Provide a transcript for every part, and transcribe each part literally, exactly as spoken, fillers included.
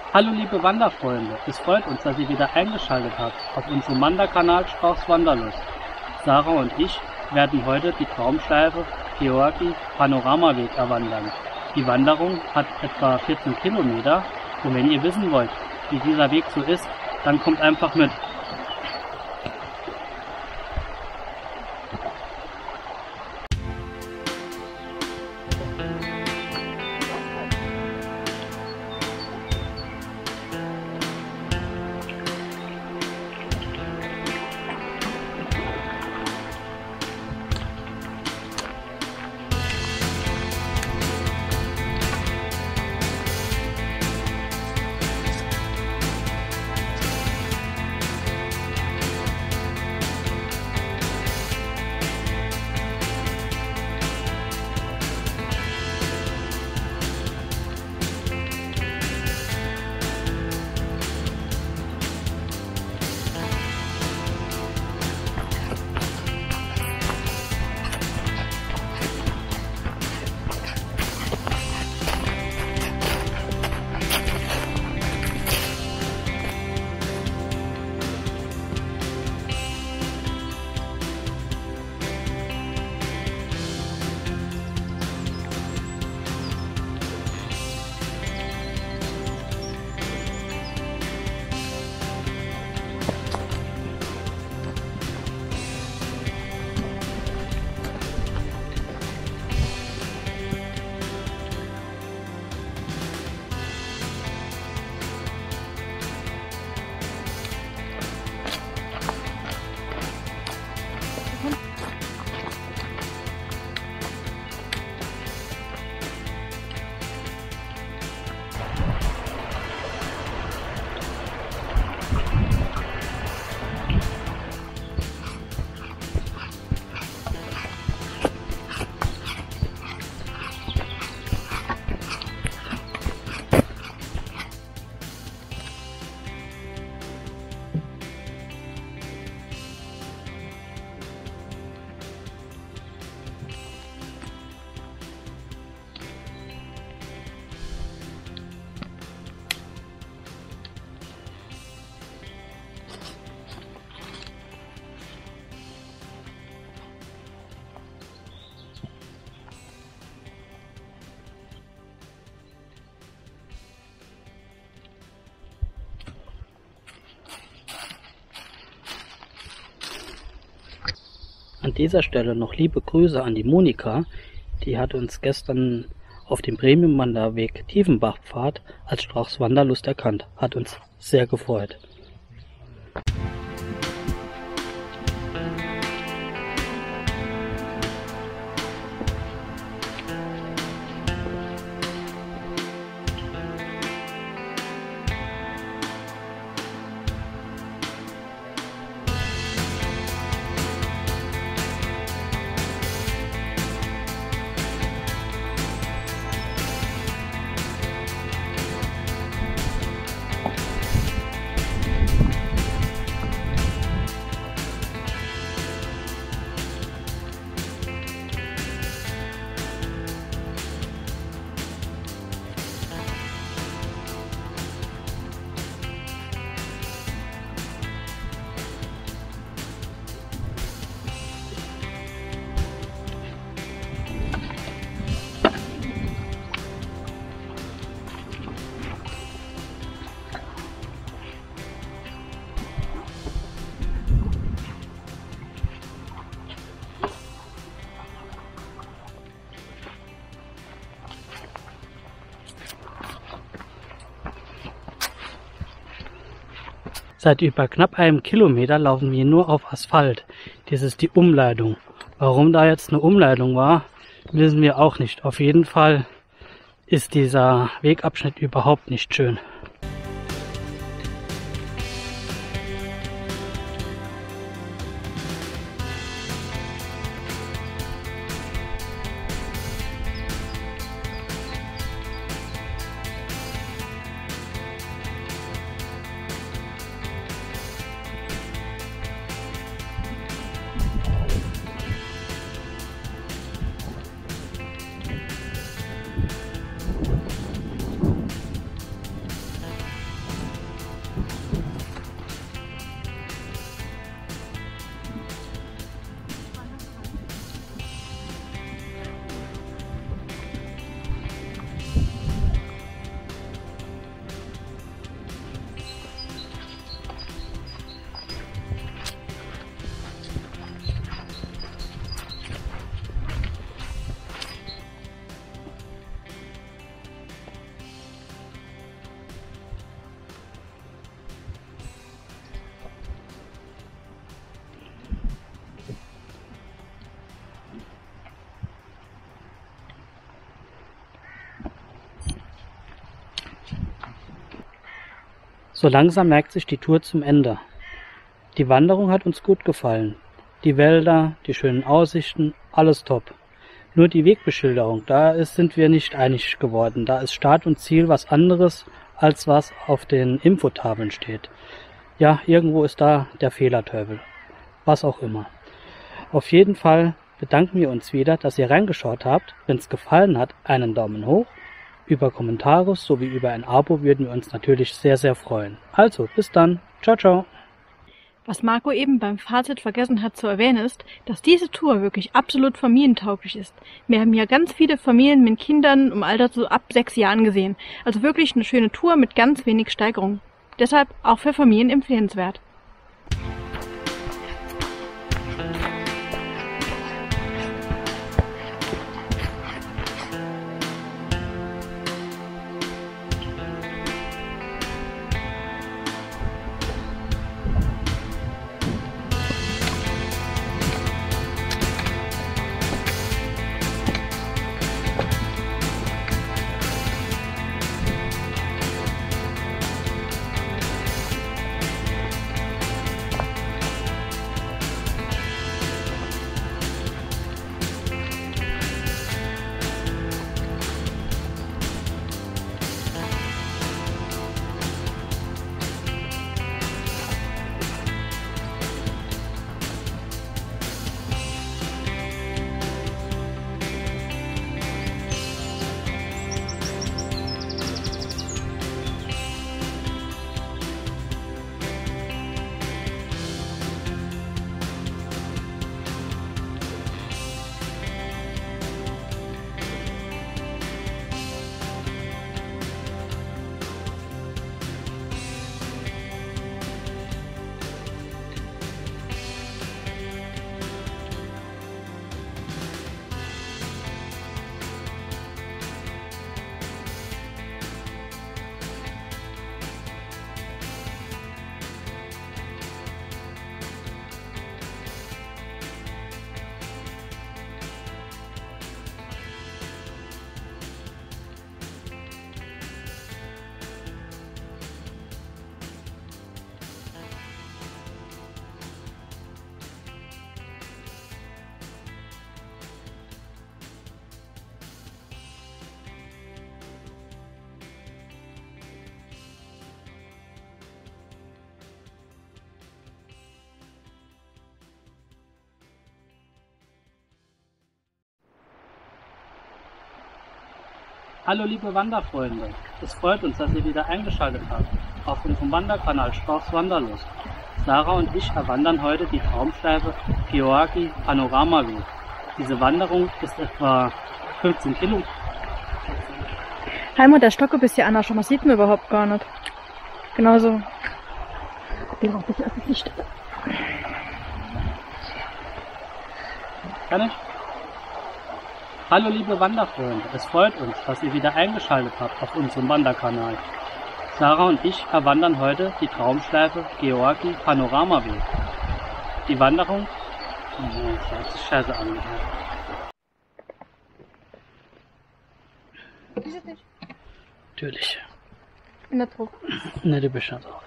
Hallo liebe Wanderfreunde, es freut uns, dass ihr wieder eingeschaltet habt auf unserem Wanderkanal Strauchs Wanderlust. Sarah und ich werden heute die Traumschleife Georgi Panoramaweg erwandern. Die Wanderung hat etwa vierzehn Kilometer und wenn ihr wissen wollt, wie dieser Weg so ist, dann kommt einfach mit. An dieser Stelle noch liebe Grüße an die Monika, die hat uns gestern auf dem Premium-Wanderweg Tiefenbachpfad als Strauchs Wanderlust erkannt. Hat uns sehr gefreut. Seit über knapp einem Kilometer laufen wir nur auf Asphalt. Das ist die Umleitung. Warum da jetzt eine Umleitung war, wissen wir auch nicht. Auf jeden Fall ist dieser Wegabschnitt überhaupt nicht schön. So langsam neigt sich die Tour zum Ende. Die Wanderung hat uns gut gefallen. Die Wälder, die schönen Aussichten, alles top. Nur die Wegbeschilderung, da ist, sind wir nicht einig geworden. Da ist Start und Ziel was anderes, als was auf den Infotafeln steht. Ja, irgendwo ist da der Fehlerteufel. Was auch immer. Auf jeden Fall bedanken wir uns wieder, dass ihr reingeschaut habt. Wenn es gefallen hat, einen Daumen hoch. Über Kommentare sowie über ein Abo würden wir uns natürlich sehr, sehr freuen. Also, bis dann. Ciao, ciao. Was Marco eben beim Fazit vergessen hat zu erwähnen ist, dass diese Tour wirklich absolut familientauglich ist. Wir haben hier ganz viele Familien mit Kindern im Alter so ab sechs Jahren gesehen. Also wirklich eine schöne Tour mit ganz wenig Steigerung. Deshalb auch für Familien empfehlenswert. Hallo liebe Wanderfreunde, es freut uns, dass ihr wieder eingeschaltet habt auf unserem Wanderkanal Storchs Wanderlust. Sarah und ich erwandern heute die Traumschleife Georgi Panoramaweg. Diese Wanderung ist etwa fünfzehn Kilometer. Heimut, der Stock ein bisschen anders, schon mal sieht man überhaupt gar nicht. Genauso. Den auch ein bisschen auf die Sicht. Kann ich? Hallo liebe Wanderfreunde, es freut uns, dass ihr wieder eingeschaltet habt auf unserem Wanderkanal. Sarah und ich erwandern heute die Traumschleife Georgi Panoramaweg. Die Wanderung... Oh, das hört sich scheiße an. Ist es nicht? Natürlich. Ich bin da drauf. Ne, du bist da drauf.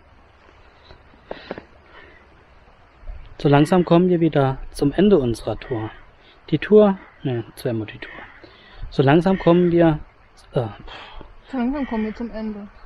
So langsam kommen wir wieder zum Ende unserer Tour. Die Tour... Ne, zweimal die Tour. So langsam kommen wir... Äh, So langsam kommen wir zum Ende.